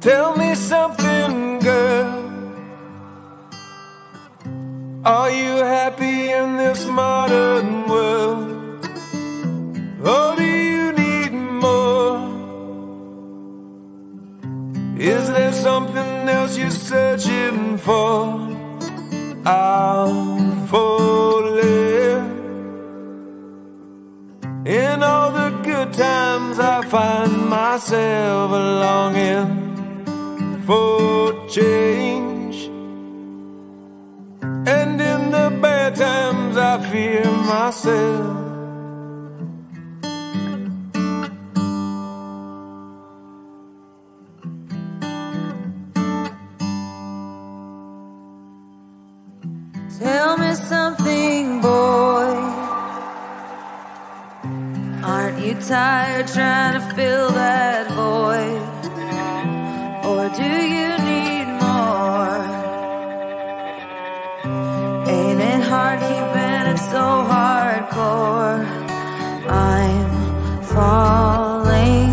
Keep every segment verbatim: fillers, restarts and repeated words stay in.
Tell me something, girl. Are you happy in this modern world? Or do you need more? Is there something else you're searching for? I'm falling. In all the good times I find myself longing for change, and in the bad times I fear myself. Tell me something, boy. Aren't you tired trying to fill that void? Or do you need more? Ain't it hard keeping it so hardcore? I'm falling.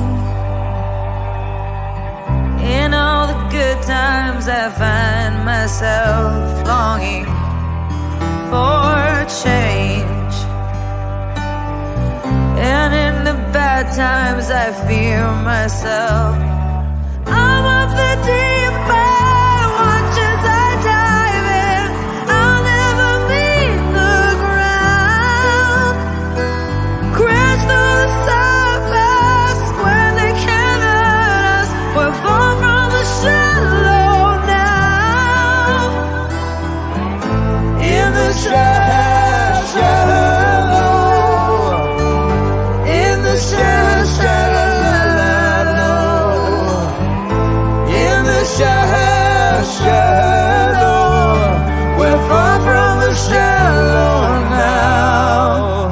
In all the good times I find myself longing for change, and in the bad times I fear myself. I'm up the deep end, watch as I dive in. I'll never meet the ground. Crash through the surface when they can't hurt us. We're far from the shallow now. In the shallow, in the shallow, shallow, in the shallow, shallow. We're far from the shallow now.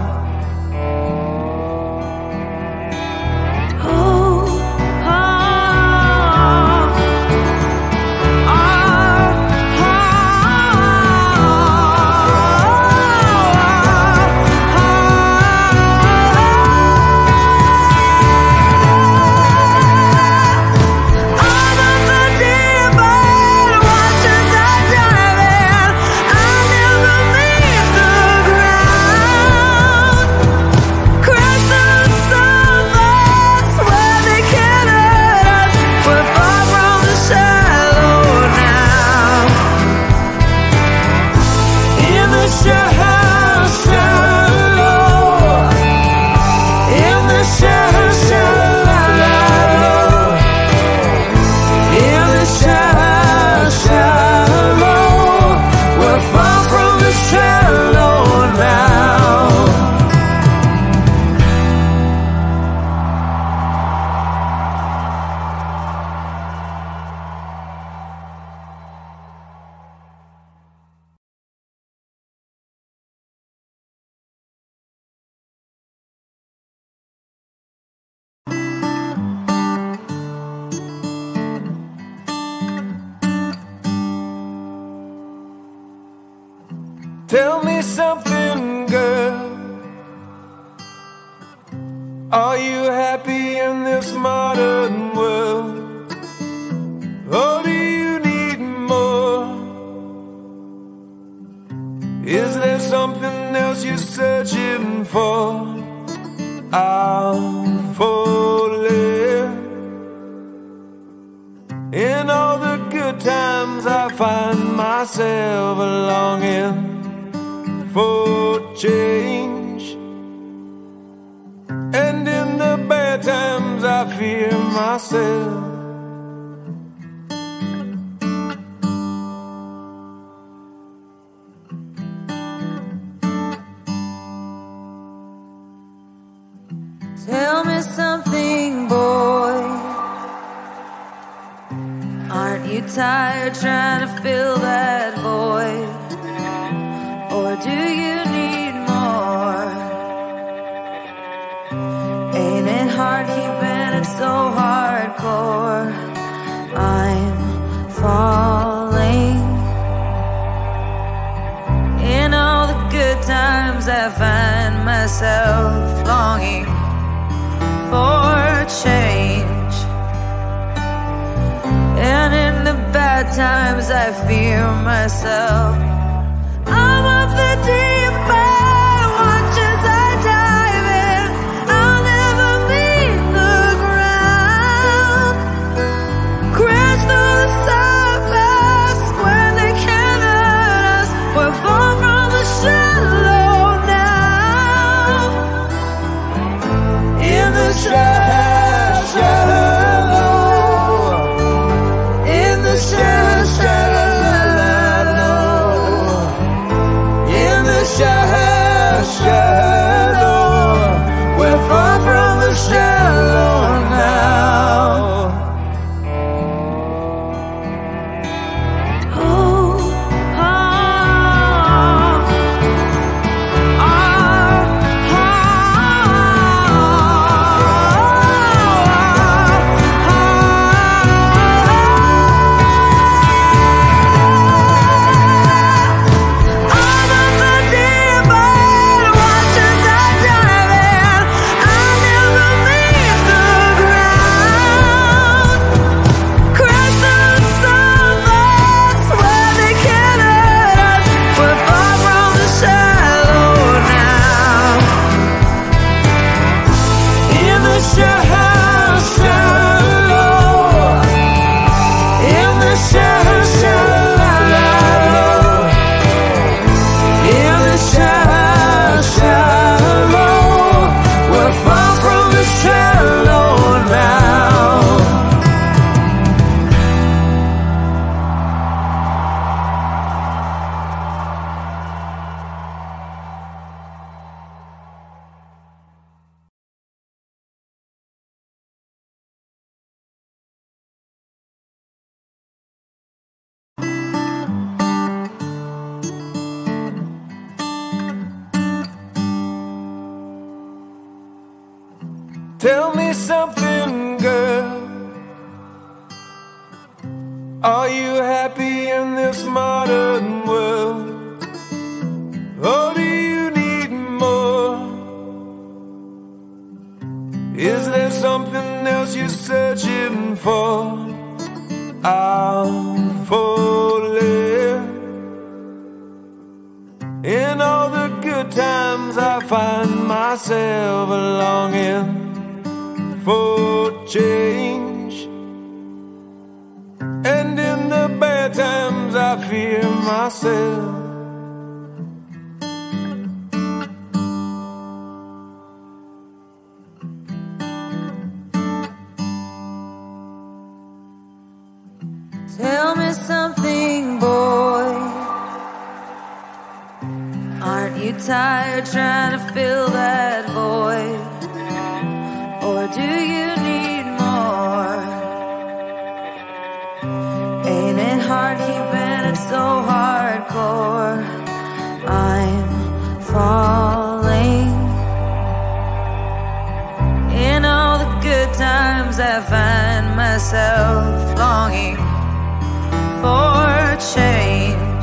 Oh, oh, oh, Tell me something, girl. Are you happy in this modern world? Or do you need more? Is there something else you're searching for? I'm falling. In all the good times I find myself longing for change, and in the bad times I fear myself. tell me something, boy. Aren't you tired trying to fill that void? Or do you need more? Ain't it hard keeping it so hardcore? I'm falling. In all the good times I find myself longing for change, bad times I fear myself. I'm up the deep end, watch as I dive in. I'll never meet the ground. Crash through the surface when they can't hurt us. We're far from the shallow now. In the shallow, shallow. In the shallow, shallow. In the shallow, shallow. We're far from the shallow now. Oh, oh, oh, I'm on the deep end, watch as I dive in. I'll never meet the ground. Crash through the surface where they can't hurt us. We're far from the shallow now. In the shallow, shallow. In the shallow, shallow. In the shallow, shallow. We're far from the shallow now. Tell me something, girl. Are you happy in this modern world? Or do you need more? Is there something else you're searching for? I'm falling. In all the good times I find myself longing for change, and in the bad times I fear myself. Tell me something, boy. Aren't you tired trying to fill that void? Or do you need more? Ain't it hard keeping it so hardcore? I'm falling. In all the good times I find myself longing for change,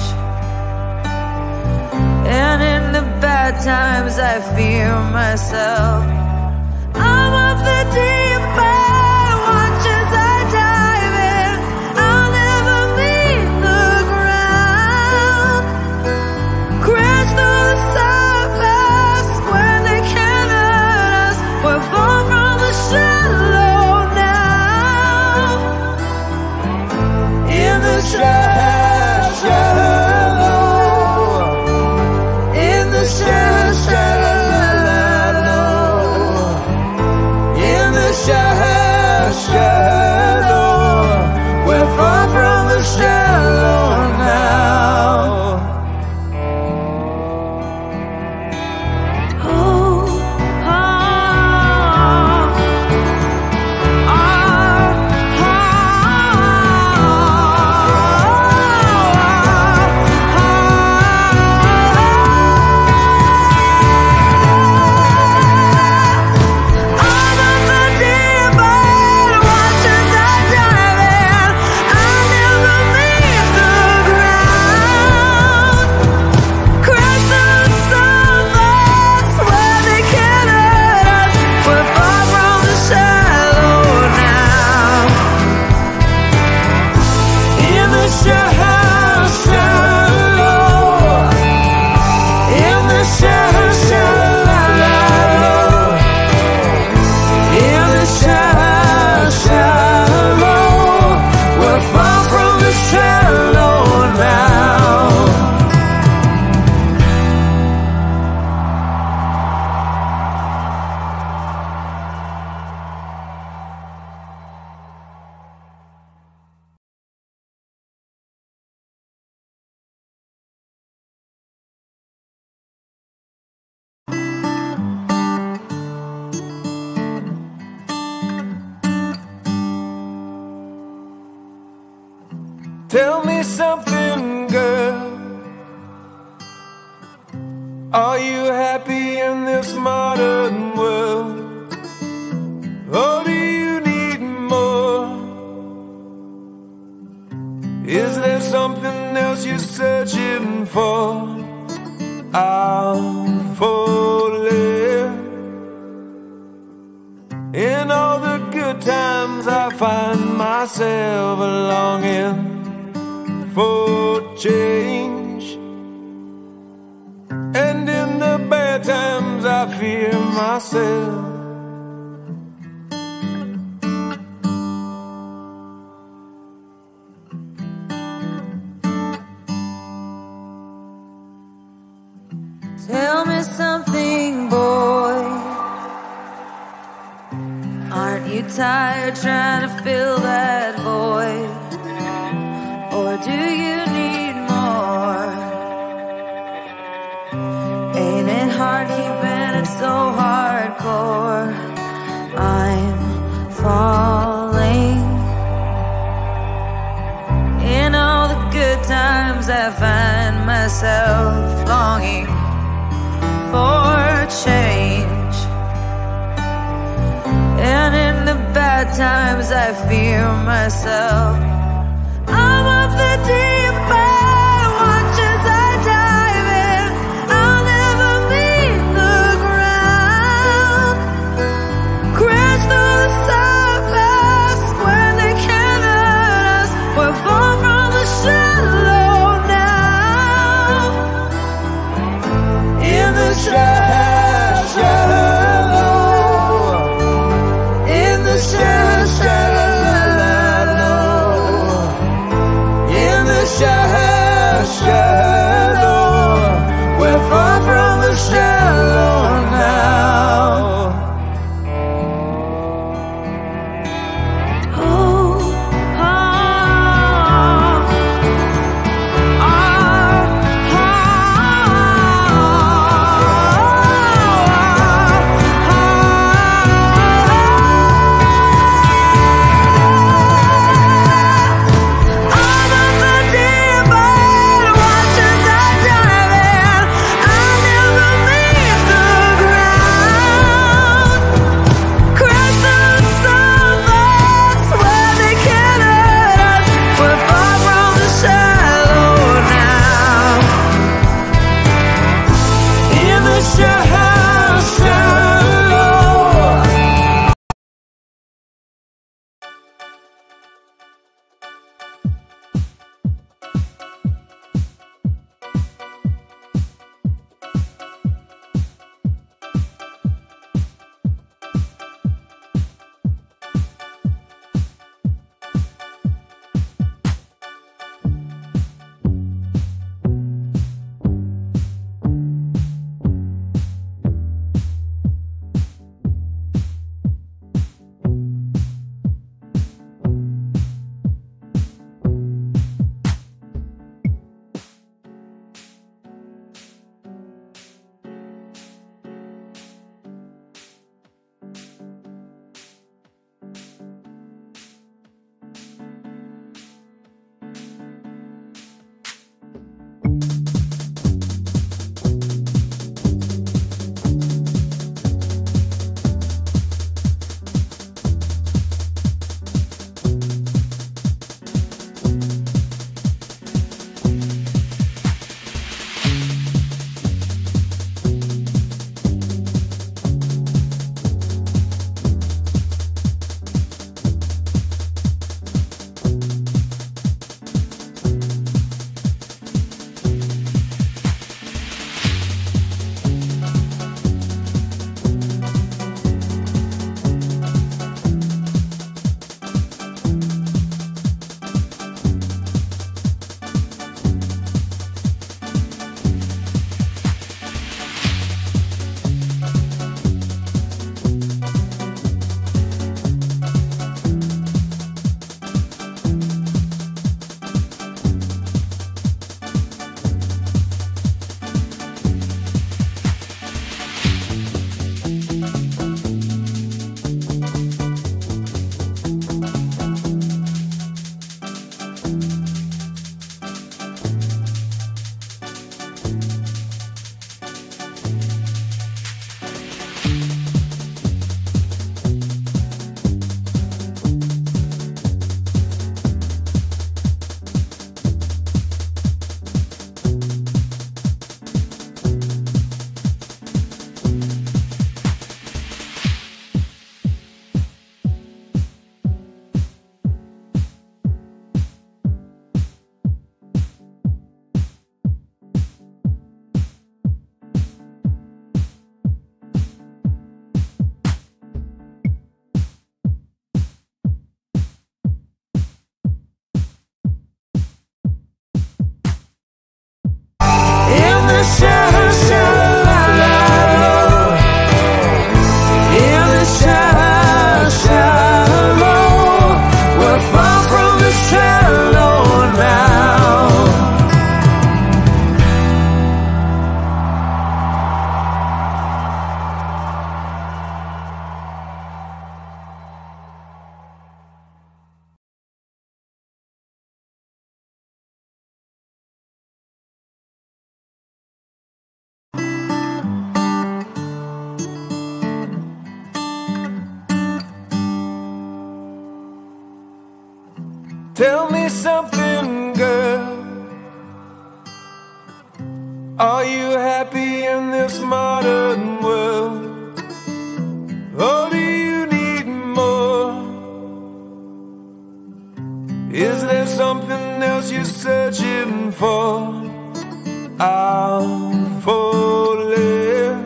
and in the bad times I fear myself. I'm up the deep end, watch as I dive in. I'll never meet the ground. Crash through the surface when they can't hurt us. We're far from the shallow now. In the shallow, shallow. In the shallow, shallow. Tell me something, girl. Are you happy in this modern world? Or do you need more? Is there something else you're searching for? I'm falling. In all the good times I find myself longing for change, and in the bad times I fear myself. Tell me something, boy. Aren't you tired trying to fill that void? Or do you need more? Ain't it hard keeping it so hardcore? I'm falling. In all the good times I find myself longing for change, and in the bad times I fear myself. I'm up the deep end, watch as I dive in. I'll never meet the ground. Crash through the surface when they can't hurt us. We're far from the shallow now. In the shallow, shallow, in the shallow, shallow. Tell me something, girl. Are you happy in this modern world? Or do you need more? Is there something else you're searching for? I'm falling.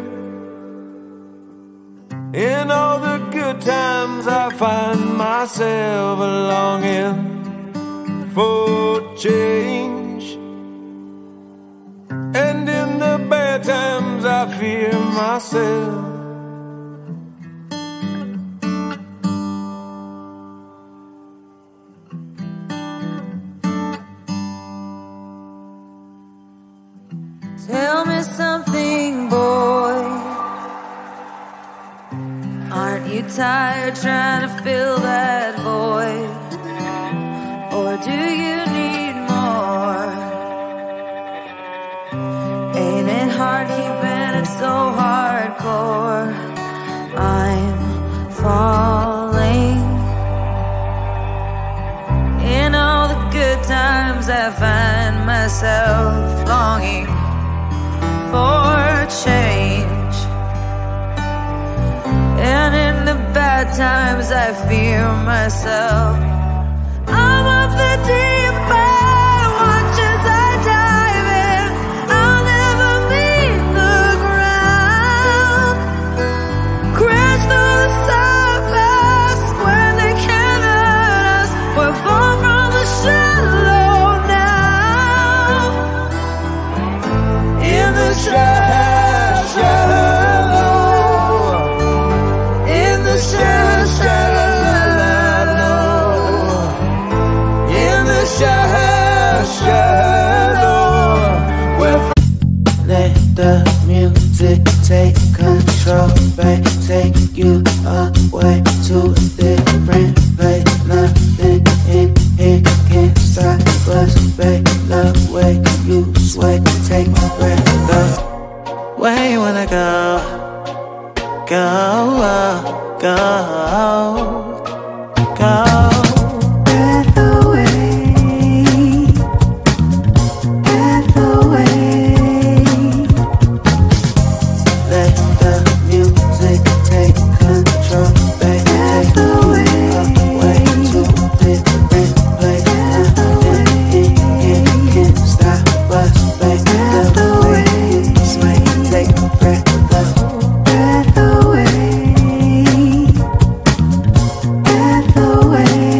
In all the good times I find myself longing for change, and in the bad times I fear myself. Tell me something, boy. Aren't you tired trying to fill that void? Or do you need more? Ain't it hard keeping it so hardcore? I'm falling. In all the good times I find myself longing for change, and in the bad times I fear myself. I'm up the deep end, watch as I dive in. I'll never meet the ground. Crash through the surface when they can't hurt us. We're far from the shallow now. In the shallow, shallow. In the shallow, shallow. Let the music take control, babe. Take you away to a different place. Nothing in here can stop us, babe. The way you sway, take my breath, go. Where you wanna go? Go, go, go. Away.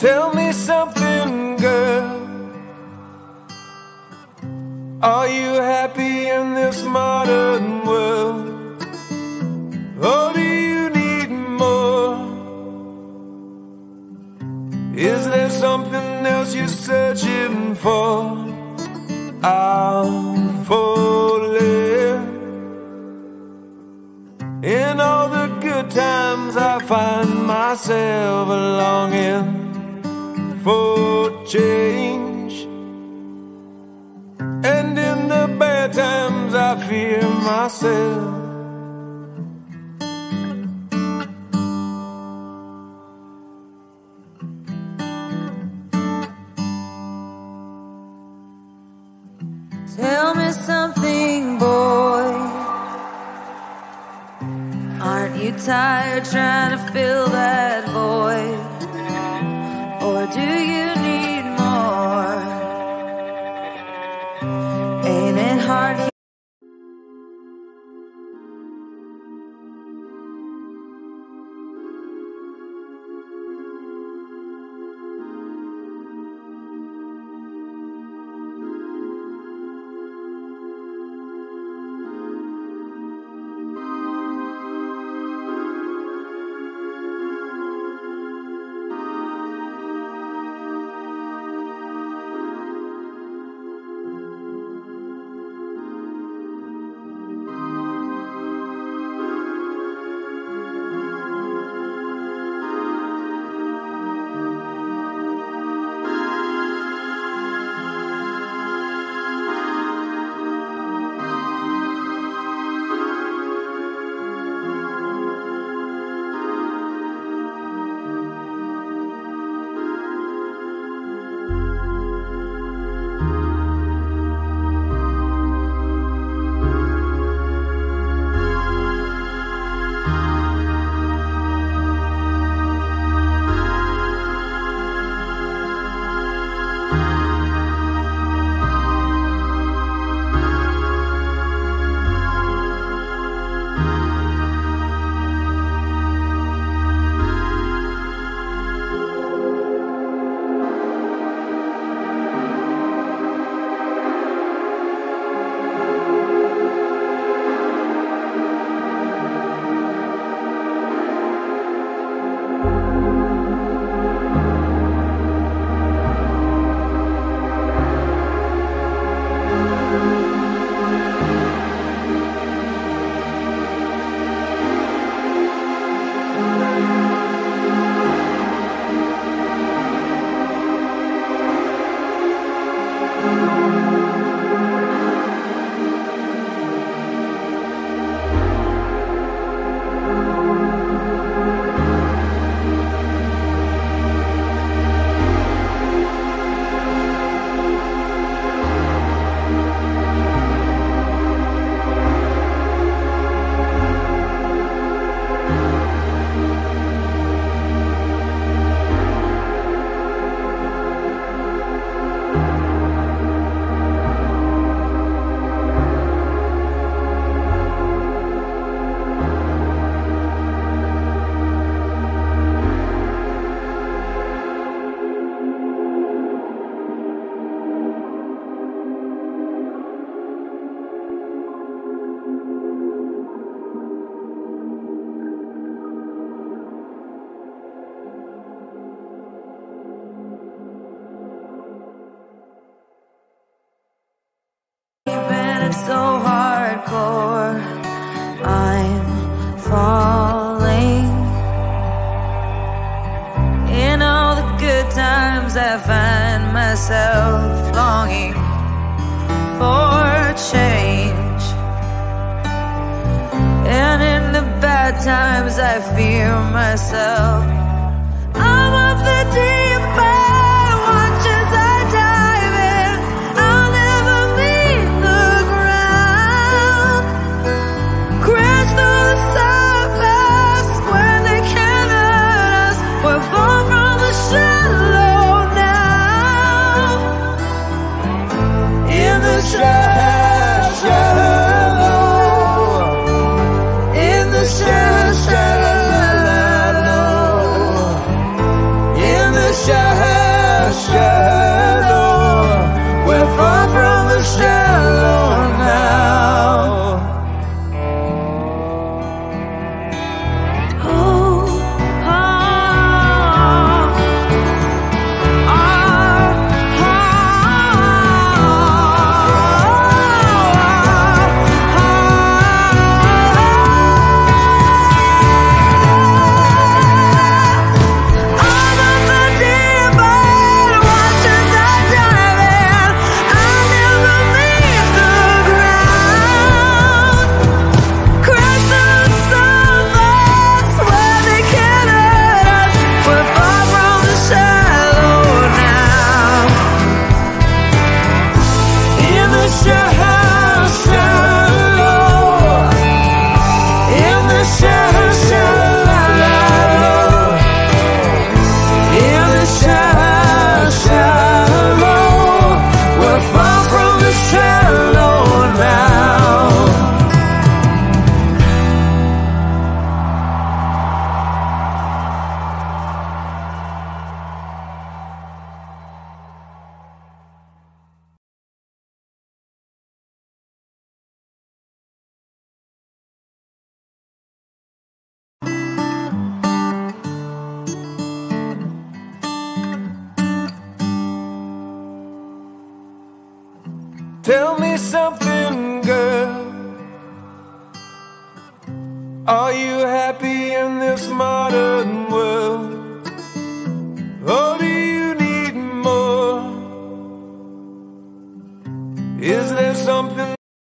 Tell me something, girl. Are you happy in this modern world? Or do you need more? Is there something else you're searching for? I'm falling. In all the good times I find myself longing for change, and in the bad times I fear myself. Tell me something, boy. Aren't you tired trying to fill that void? Or do you need more? Ain't it hard? So hardcore, I'm falling. In all the good times I find myself longing for change, and in the bad times I fear myself. I'm up the deep end, watch as I dive in. I'll never meet the ground. Crash through the surface when they can't hurt us. We're far from the shallow now. In the shallow, in the shallow, shallow, in the shallow. Tell me something, girl. Are you happy in this modern world? Or do you need more? Is there something?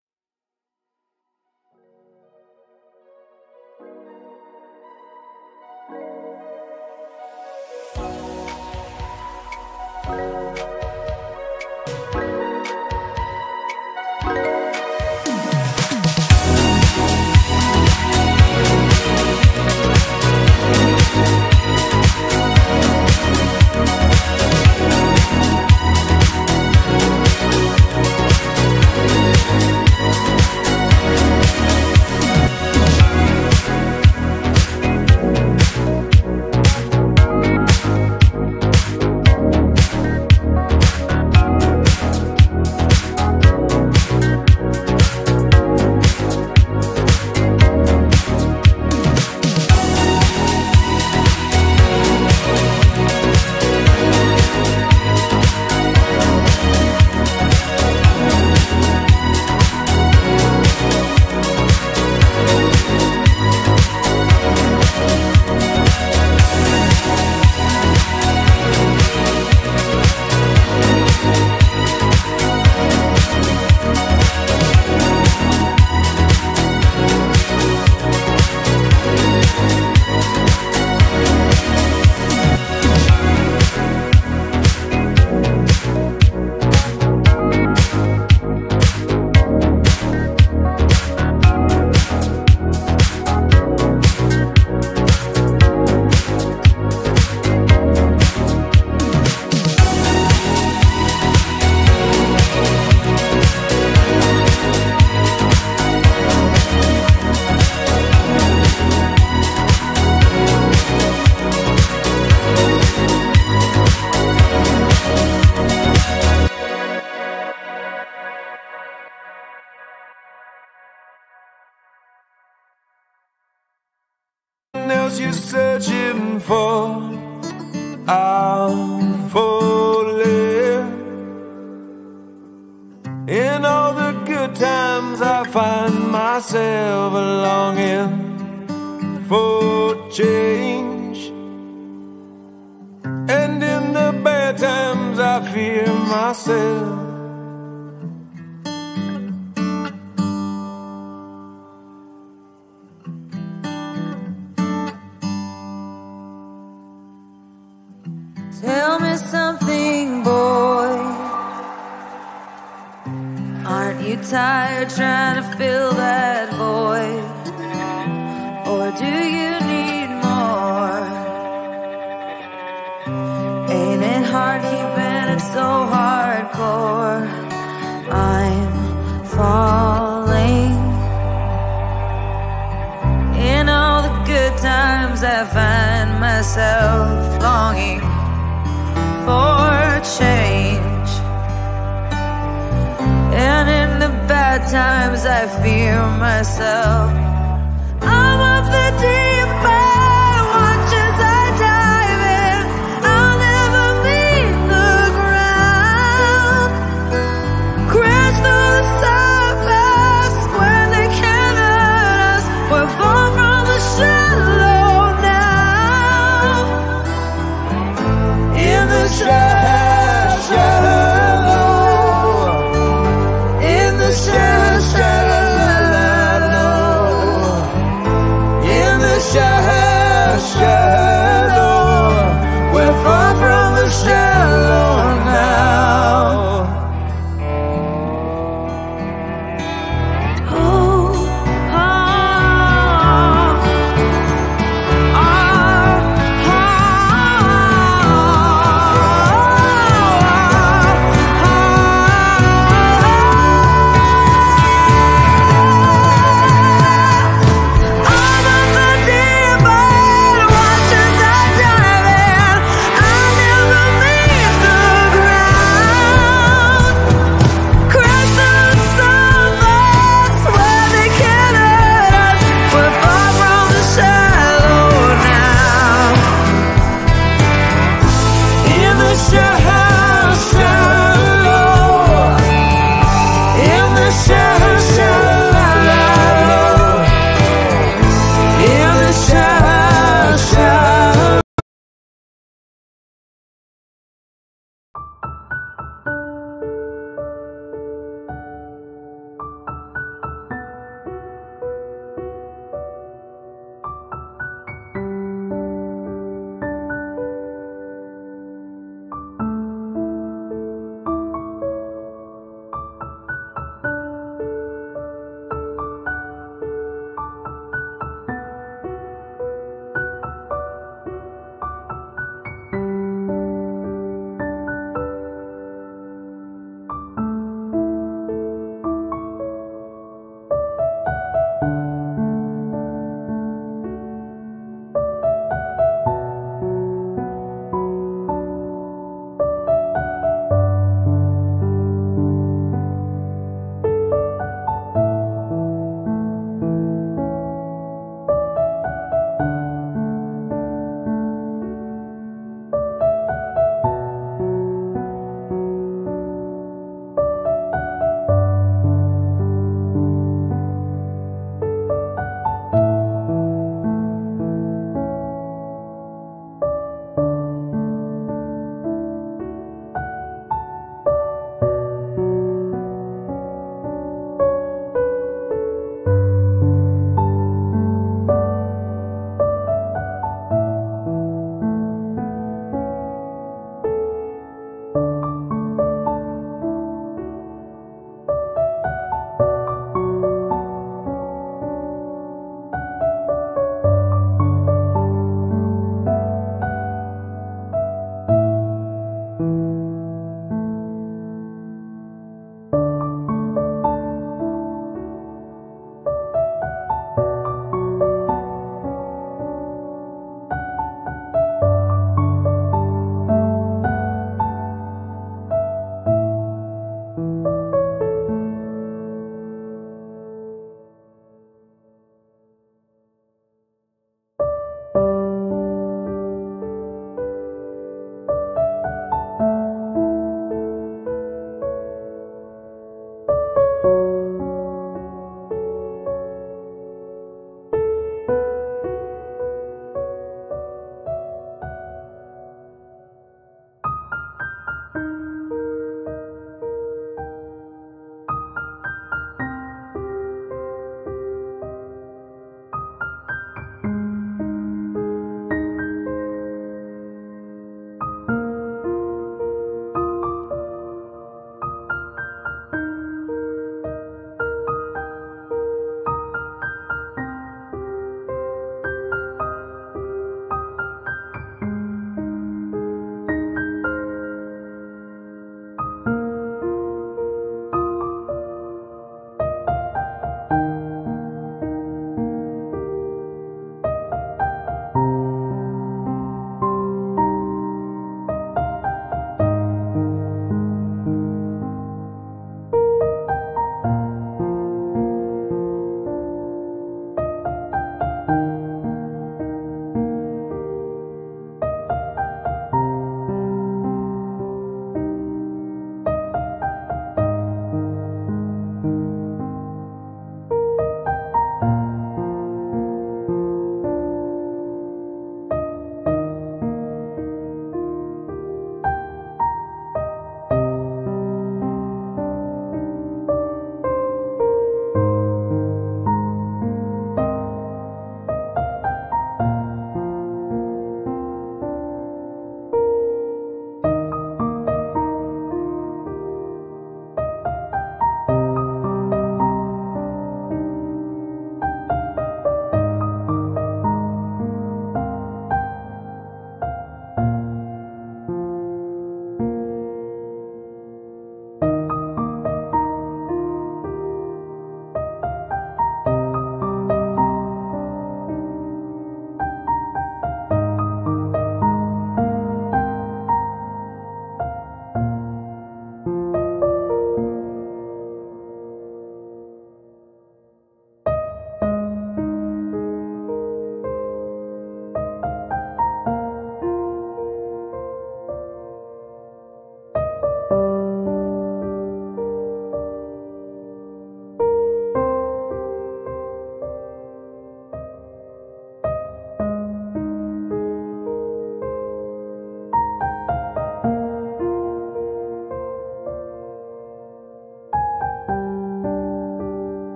Else you're searching for, I'm falling. In all the good times I find myself longing for change, and in the bad times I fear myself. Tell me something, boy. Aren't you tired trying to fill that void? Or do you need more? Ain't it hard keeping it so hardcore? I'm falling. In all the good times I find myself longing for change, and in the bad times I fear myself. I'm up the deep end, watch as I dive in. I'll never meet the ground. Crash through the surface when they can't hurt us. We're far from the shallow now. In the shallow, shallow, in the shallow, shallow, in the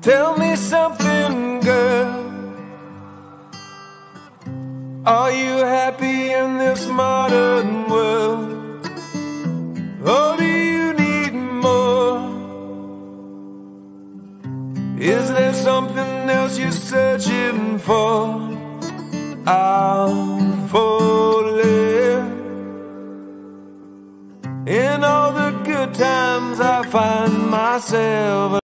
Tell me something, girl. Are you happy in this modern world? Or do you need more? Is there something else you're searching for? I'm falling. In all the good times I find myself